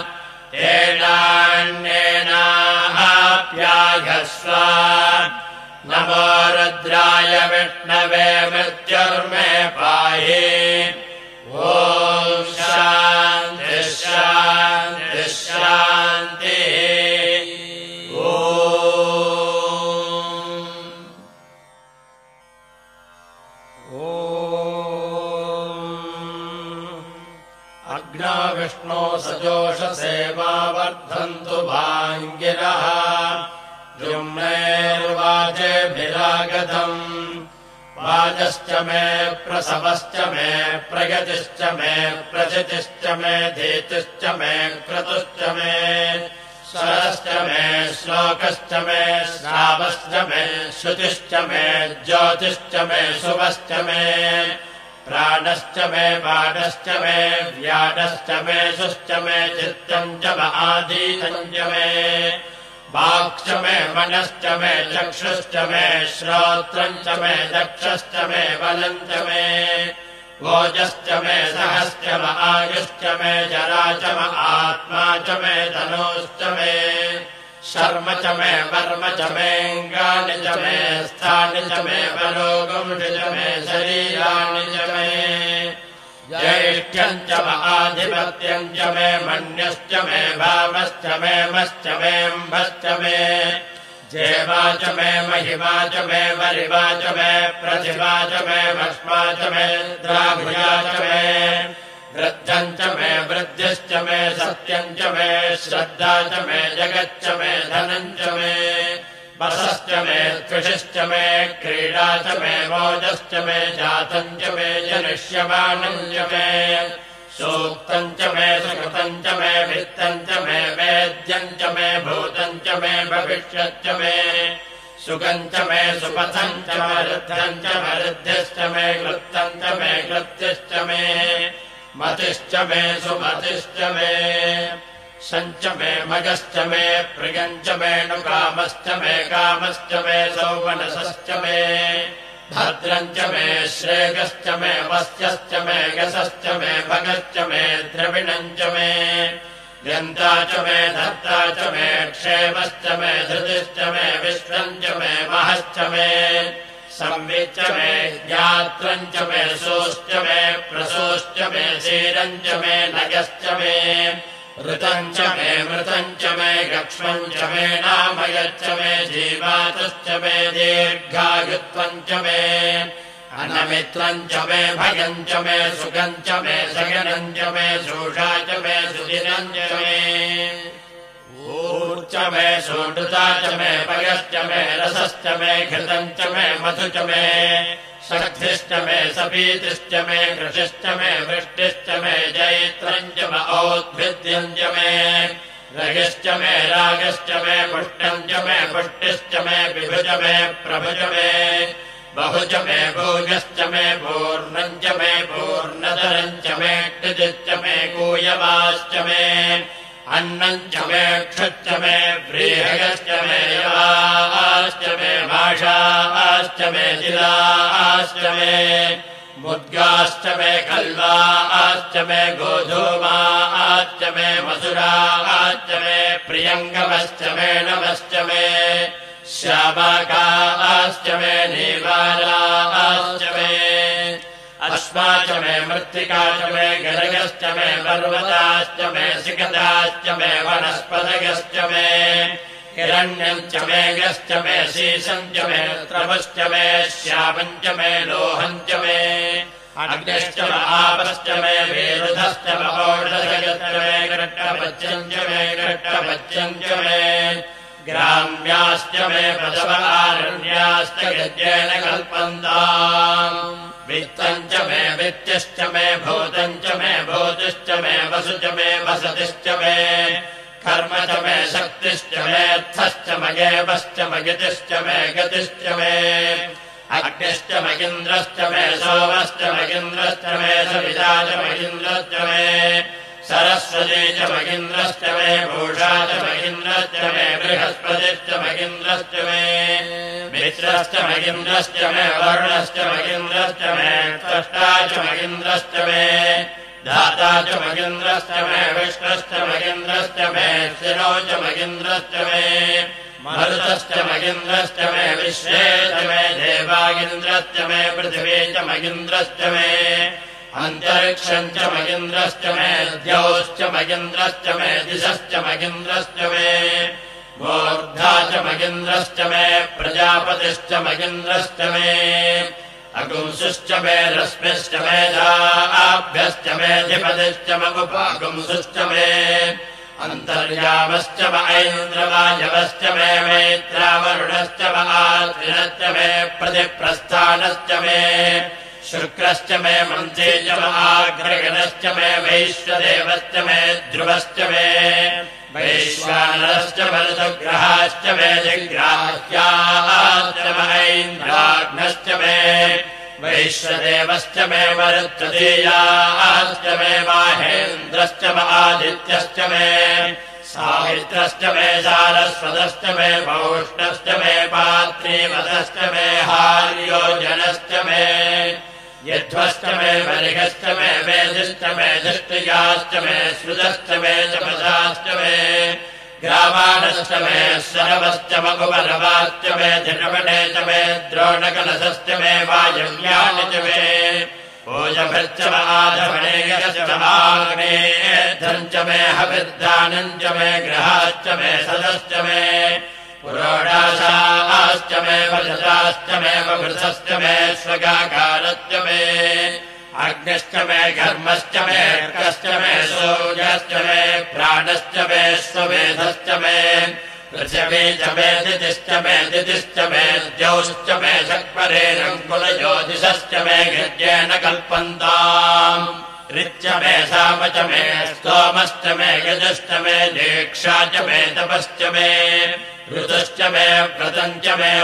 Speaker 3: तेनान्येनाप्यायस्व नमो रुद्राय विष्णवे मृत्युर्मे पाहि ॐ शान्ति शान्ति शान्तिः अग्ना विष्णो सजोषसेवा वर्धन्तु भाङ्गिरः द्युम्नैर्वाचेभिरागतम् वाजश्च मे प्रसवश्च मे प्रगतिश्च मे प्रचितिश्च मे धीतिश्च मे क्रतुश्च मे स्वरश्च मे श्लोकश्च मे श्रावश्च मे श्रुतिश्च मे ज्योतिश्च मे शुभश्च मे प्राणश्च मे पादश्च मे व्याडश्च मे शुश्च मे चित्तम् च आधीतम् च मे वाक्च मे मनश्च मे चक्षुश्च मे श्रोत्रम् च मे दक्षश्च मे बलम् च मे ओजश्च मे सहश्च आयुश्च मे जरा च आत्मा च मे तनूश्च मे शर्म च मे वर्म च मेऽङ्गानि च मे स्थानि च मे बलोगुंषि च मे शरीराणि च मे ज्येष्ठ्यम् च आधिपत्यम् च मे मन्यश्च मे भावश्च मे मश्च मेऽम्भश्च मे जेवा च मे महिमा च मे वरिवा च मे प्रतिभा च मे भस्मा च मे द्राभुजा च मे वृद्धम् च मे वृद्धिश्च मे सत्यम् च मे श्रद्धा च मे जगच्च मे धनम् च मे वसश्च मे कृषिश्च मे क्रीडा च मे मोजश्च मे जातम् च मे जनिष्यमानम् च मे सूक्तम् च मे सुकृतम् च मे वित्तम् च मे वेद्यम् च मे भूतम् च मे भविष्यच्च मे सुखम् च मे सुपथम् च मरुद्धम् च मरुद्धिश्च मे कृत्तम् च मे कृत्यश्च मे मतिश्च मे सुमतिश्च मे सञ्च मे मगश्च मे प्रियम् च मे नुकामश्च मे कामश्च मे सौमनसश्च मे भद्रम् च मे श्रेयश्च मे वस्यश्च मे गसश्च मे भगश्च मे द्रविणम् च मे यन्ता च मे धर्ता च मे क्षेमश्च मे धृतिश्च मे विश्वम् च मे महश्च मे संविच्च मे ज्ञात्रम् च मे सोश्च मे प्रसोश्च मे शीरम् च मे नगश्च मे ऋतम् च मे मृतम् च मे गक्ष्मम् च मे नामयच्च मे जीवातश्च मे दीर्घायुत्वम् च मे अनमित्रम् च मे भयम् च मे सुखम् च मे सगनम् च मे शोषा च मे सुदिनम् च मे ऊर्च मे सोढुता च मे पयश्च मे रसश्च मे घृतम् च मे मधु च मे शक्तिश्च मे सपीतिश्च मे कृषिश्च मे वृष्टिश्च मे जैत्रम् च औद्भिद्यम् च मे रगिश्च मे रागश्च मे पुष्टम् च मे पुष्टिश्च मे विभुज मे प्रभुज मे बहुज मे भोजश्च मे पूर्णम् च मे पूर्णधरम् च मे क्षितिश्च मे कूयवाश्च मे अन्नम् च मे क्षुच्च मे व्रीहयश्च मे यवाश्च मे भाषाश्च मे जिलाश्च मे मुद्गाश्च मे कल्वाश्च मे गोधूमाश्च मे मसुराश्च मे प्रियङ्गमश्च मे नमश्च मे श्यामाकाश्च मे नीलाश्च मे अश्वा च मे मृत्तिका च मे गरगश्च मे पर्वताश्च मे शिखदाश्च मे वनस्पतयश्च मे हिरण्यम् च मे गश्च मे शीशम् च मे त्रवश्च मे श्यामम् च मे लोहम् च मे अग्निश्च आपश्च मे वेरुधश्च महोषधयश्च मे घृष्टपच्यम् च मे घृष्टपच्यम् च मे ग्राम्याश्च मे पदवारण्याश्च यज्ञेन कल्पन्ताम् वित्तम् च मे वित्तिश्च मे भूतम् च मे भूतिश्च मे वसु च मे वसतिश्च मे कर्म च मे शक्तिश्च मेऽर्थश्च मगेवश्च मगितिश्च मे गतिश्च मे अग्निश्च मगिन्द्रश्च मे सोमश्च मगिन्द्रश्च मे सविता च मगिन्द्रश्च मे सरस्वती च मगिन्द्रश्च मे भूषा च मगिन्द्रश्च मे बृहस्पतिश्च मगिन्द्रश्च मे मित्रश्च मगिन्द्रश्च मे वर्णश्च मगिन्द्रश्च मे त्वष्टा च मगिन्द्रश्च मे दाता च मगिन्द्रश्च मे विष्णुश्च मगिन्द्रश्च मे शिरो च मगिन्द्रश्च मे मरुतश्च मगिन्द्रश्च मे विश्वे च मे देवागिन्द्रश्च मे पृथिवी च मगिन्द्रश्च मे अन्तरिक्षम् च मगिन्द्रश्च मे द्यौश्च मगिन्द्रश्च मे दिशश्च मगिन्द्रश्च मे मूर्धा च मगिन्द्रश्च मे प्रजापतिश्च मगिन्द्रश्च मे अगुंसुश्च मे रश्मिश्च मे दाभ्यश्च मे धिपतिश्च मगुपागुंसुश्च मे अन्तर्यामश्च व ऐन्द्रवायवश्च मे मैत्रावरुणश्च व आत्रिनश्च मे प्रतिप्रस्थानश्च मे शुक्रश्च मे मन्त्रे च व आग्रगणश्च मे वैश्वदेवश्च मे ध्रुवश्च मे वैश्वानरश्च मरुतग्रहाश्च मे जिग्राह्याश्च व ऐन्द्राग्नश्च मे वैश्वदेवश्च मे मरुत्तदीयाश्च मे माहेन्द्रश्च व आदित्यश्च मे सावित्रश्च मे सारस्वतश्च मे पौष्णश्च मे पात्रीवतश्च मे हार्योजनश्च मे यध्वश्च मे वरिगश्च मे वेदिश्च मे दृष्टियाश्च मे श्रुतश्च मे तपसाश्च मे ग्रावाणश्च मे सरवश्च मकुवरवाश्च मे धृपटे च मे द्रोणकलशश्च मे वायव्यानि च मे भोजभृश्च व आधवणेयश्च माग्नेयध्वम् च मे हविर्दानम् च मे ग्रहाश्च मे सदश्च मे पुरोडाशाश्च मे वजसाश्च मे वृथश्च मे स्वगाकारश्च मे अग्निश्च मे घर्मश्च मे अर्कश्च मे सूर्यश्च मे प्राणश्च मे स्वमेधश्च मे पृथिवी च मे दितिश्च मे दितिश्च मे द्यौश्च मे शक्परेरङ्कुलज्योतिषश्च मे गृह्येन कल्पन्ताम् ऋच्च मे साम च मे स्तोमश्च मे यजुश्च मे दीक्षा च मे तपश्च मे ऋतुश्च मे व्रतम् च मे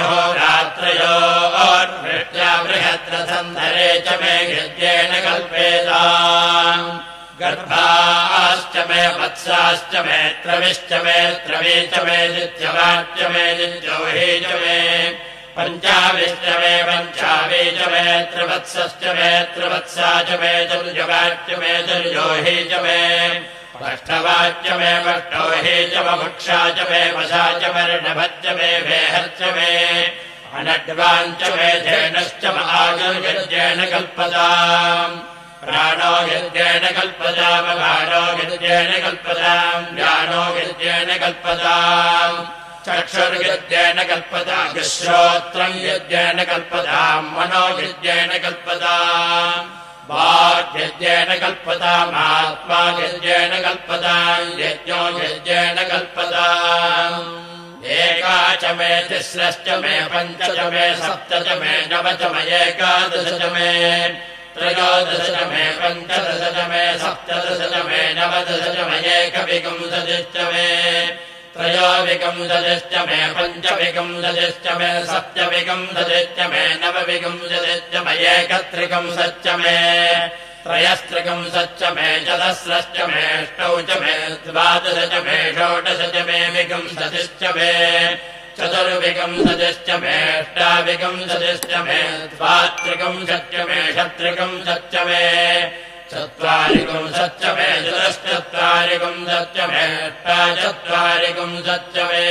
Speaker 3: होरात्रयोर्वृष्ट्या बृहद्रथन्धरे च मे गृह्येन कल्पेताम् गर्भाश्च मे वत्साश्च मे त्रविश्च मे त्रवी च मे नित्यवाच्य मे नित्योही च मे पञ्चाविश्च मे पञ्चावी च मे त्रिवत्सश्च मे त्रिवत्सा च मे दुर्जवाच्य मे दुर्योही च मे पष्टवाच्य मे पष्टोही च मुक्षा च मे वशा च वर्णभच्च मे वेहच्च मे अनड्वाञ्च मे धेनश्च महागर्गज्ञेन कल्पताम् प्राणो यज्ञेन कल्पताम् बाणो यज्ञेन कल्पताम् ज्ञानो यज्ञेन कल्पताम् चक्षुर्यज्ञेन कल्पताम् श्रोत्रम् यज्ञेन कल्पताम् मनो यज्ञेन कल्पताम् वाग्यज्ञेन कल्पताम् आत्मा यज्ञेन कल्पताम् यज्ञो यज्ञेन कल्पताम् एका च मे तिस्रश्च मे पञ्च च मे सप्त च मे नव च मे एकादश च मे त्रयोदश च मे पञ्चदश च मे सप्तदश च मे नवदश च मे एकविंशतिश्च मे त्रयोविंशतिश्च मे पञ्चविंशतिश्च मे सप्तविंशतिश्च मे नवविंशतिश्च मे एकत्रिंशच्च मे त्रयस्त्रिंशच्च मे चतस्रश्च मे अष्टौ च मे द्वादश च मे षोडश च मे विंशतिश्च मे चतुर्विंशतिश्च मे अष्टाविंशतिश्च मे द्वात्रिंशच्च मे षट्त्रिंशच्च मे चत्वारिंशच्च मे चतुश्चत्वारिंशच्च मे अष्टाचत्वारिंशच्च मे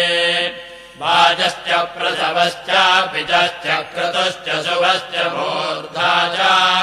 Speaker 3: वाजश्च प्रसवश्च पितश्च क्रतुश्च शुभश्च मूर्धा च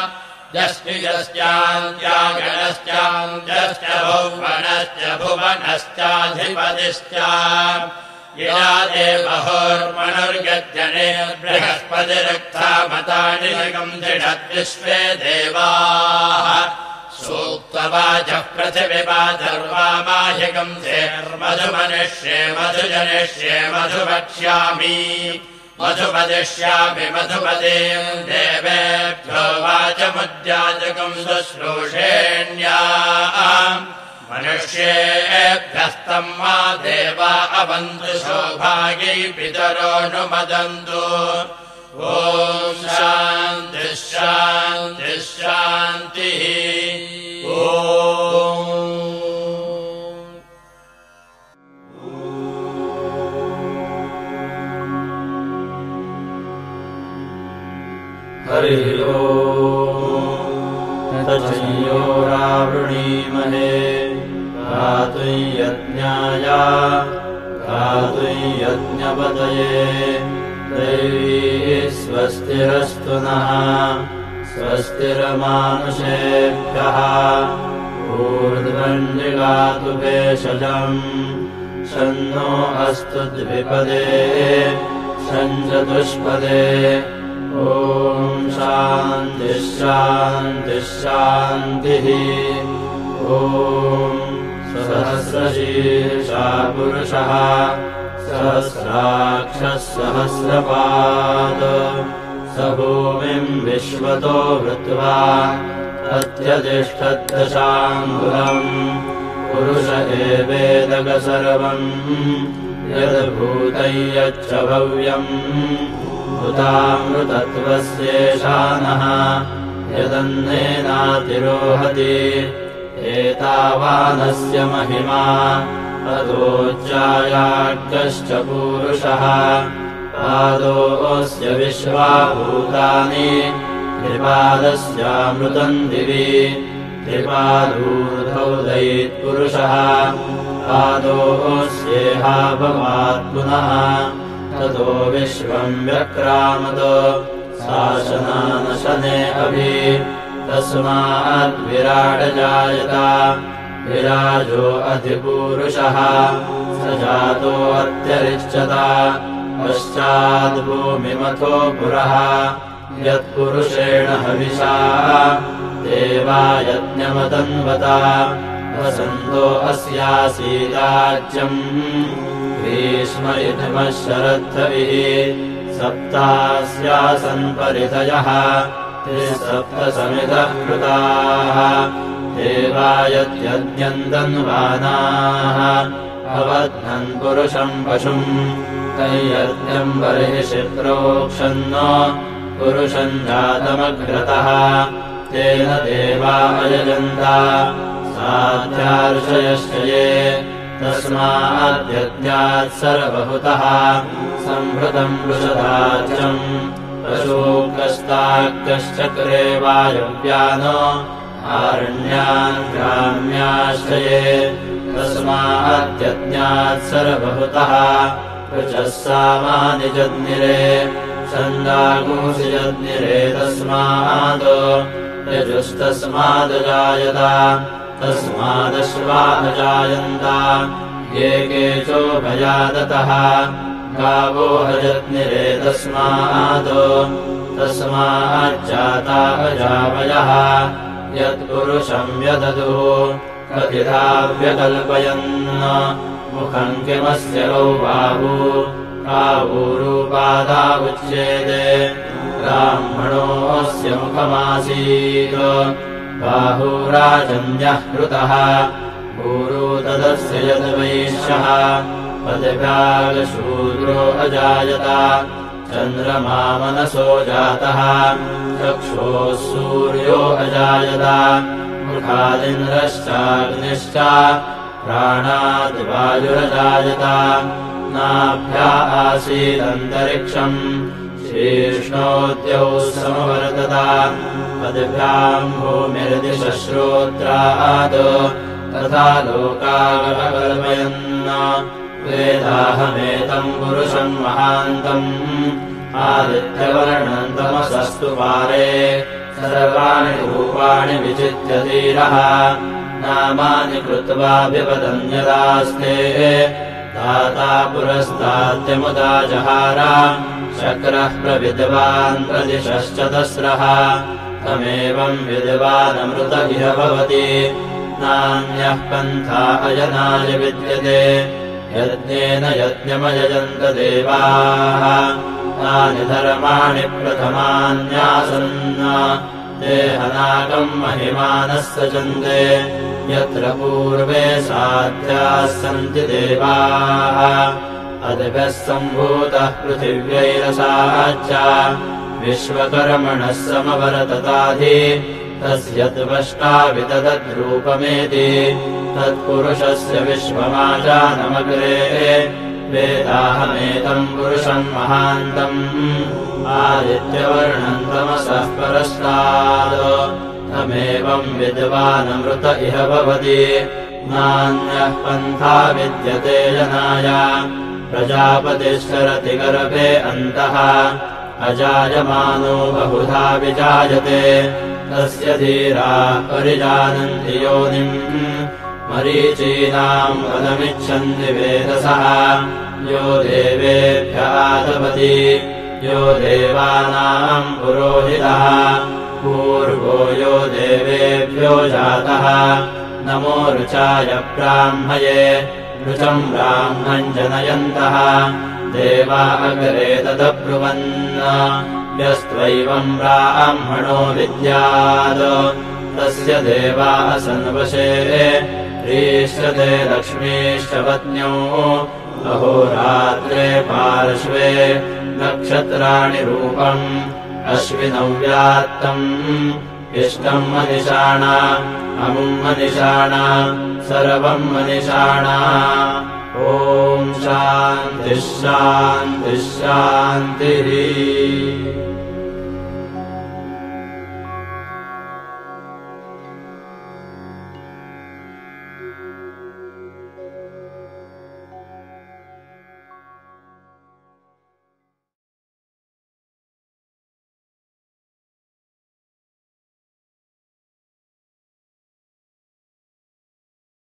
Speaker 3: यस्मियश्चान्त्यागणश्चान्त्यश्च भुवनश्च भुवनश्चाधिपतिश्च यदा बहोर्मनुर्गजने बृहस्पतिरक्था मतानि दृढद्विश्वे देवाः सूक्तवाचः पृथिवीपाधर्वामाहिकम् मधुमनिष्ये मधुजनिष्ये मधुवक्ष्यामि मधुपदिष्यामि मधुपदीम् देवेभ्यो वाचमुद्याजकम् शुश्रूषेण्याम् मनुष्येभ्यस्तम् मा देवा अवन्तु सौभाग्यै पितरोऽनुमदन्तु ॐ शान्तिः शान्तिः शान्तिः
Speaker 2: हरिः ओम् तच्छयोरावृणीमहे गातुं यज्ञाय गातुं यज्ञपतये दैवी स्वस्तिरस्तु नः स्वस्तिर्मानुषेभ्यः ऊर्ध्वञ्जिगातु भेषजम् शन्नो अस्तु द्विपदे शञ्चतुष्पदे ॐ शान्तिः शान्तिः शान्तिः ॐ सहस्रशीर्षा पुरुषः सहस्राक्षः सहस्रपाद स भूमिम् विश्वतो वृत्वा अत्यतिष्ठद्दशाङ्गुलम् पुरुष एवेदक सर्वम् यद्भूतम् यच्च भव्यम् भूतामृतत्वस्येषानः यदन्नेनातिरोहति एतावानस्य महिमा अतोच्चायाज्ञश्च पूरुषः पादोऽस्य विश्वाभूतानि त्रिपादस्यामृतम् दिवि त्रिपादूर्धौ दैत्पुरुषः पादोऽस्येहाभवात् पुनः ततो विश्वम् व्यक्रामत शासनानशने अभि तस्माद्विराडजायत विराजो अधिपूरुषः स जातोऽत्यरिच्यत पश्चाद्भूमिमथो पुरः यत्पुरुषेण हविषा देवा यज्ञमतन्वता वसन्तो अस्यासीदाज्यम् ग्रीष्म इदमः शरद्धविः सप्तास्यासन् परितयः सप्तसमितः कृताः देवा यद्यज्ञन्तन्वानाः अवध्नन् पुरुषम् पशुम् तैयज्ञम् बर्हिषि प्रोक्षन्न पुरुषम् जातमग्रतः तेन देवा अयजन्त साध्यार्षयश्च ये तस्माद्यज्ञात् सर्वहुतः सम्भृतम् वृषदाज्यम् पशूकस्ताग्गश्चक्रे वायव्यानो आरण्यान् ग्राम्याश्च ये तस्माद्यज्ञात् सर्वहुतः ऋचः सामानि जज्ञिरे छन्दागुंसि जज्ञिरे तस्माद् यजुस्तस्मादजायत तस्मादश्वानजायन्त ये केचोभयादतः गावो हजज्ञिरे तस्माज्जाता अजावयः यत्पुरुषम् व्यदधुः कथिता व्यकल्पयन् मुखम् किमस्य गौ बाहूरूपादा उच्येते ब्राह्मणोऽस्य मुखमासीत् बाहुराजन्यः कृतः ऊरू तदस्य यद्वैश्यः पदव्यागशूद्रो अजायत चन्द्रमा मनसो जातः चक्षोः सूर्यो अजायत मुखादिन्द्रश्चाग्निश्च प्राणाद् वायुरजायत नाभ्या आसीदन्तरिक्षम् शीर्ष्णोद्यौ समवर्तत पदभ्याम् भूमिर्दिशश्रोत्राद् तथा लोकागकल्पयन् वेदाहमेतम् पुरुषम् महान्तम् आदित्यवर्णम् तमसस्तु पारे सर्वाणि रूपाणि विचित्य धीरः नामानि कृत्वाभिवदन्यदास्ते दाता पुरस्ताद्यमुदा जहार शक्रः प्रविद्वान् प्रदिशश्चतस्रः तमेवम् विद्वानमृत इह भवति नान्यः पन्था अयनाय विद्यते यज्ञेन यज्ञमयजन्त देवाः तानि धर्माणि प्रथमान्यासन् देहनाकम् महिमानः सचन्ते यत्र पूर्वे साध्याः सन्ति देवाः अदिभ्यः सम्भूतः पृथिव्यैरसाच्च विश्वकर्मणः समवरतताधि तस्यद्वष्टावितद्रूपमेति तत्पुरुषस्य विश्वमाजानमग्रे वेदाहमेतम् पुरुषम् महान्तम् आदित्यवर्णम् तमसः परस्तात् तमेवम् विद्वानमृत इह भवति नान्यः पन्था विद्यते जनाय प्रजापतिश्चरति गर्भे अन्तः अजायमानो बहुधा विजायते तस्य धीराः परिजानन्ति योनिम् मरीचीनाम् पदमिच्छन्ति वेदसः यो देवेभ्यः आतपति यो देवानाम् पुरोहितः पूर्वो यो देवेभ्यो जातः नमो रुचाय ब्राह्मये रुचम् ब्राह्मम् जनयन्तः देवा अग्रे तदब्रुवन् यस्त्वैवम् ब्राह्मणो विद्यात् तस्य देवा असन्वशे प्रीष्यते लक्ष्मीश्च पत्न्यौ अहोरात्रे पार्श्वे नक्षत्राणि रूपम् अश्विनौ व्यात्तम् इष्टम् मनिषाणा अमुम् मनिषाणा सर्वम् मनिषाणा ॐ शान्तिः शान्तिः शान्तिः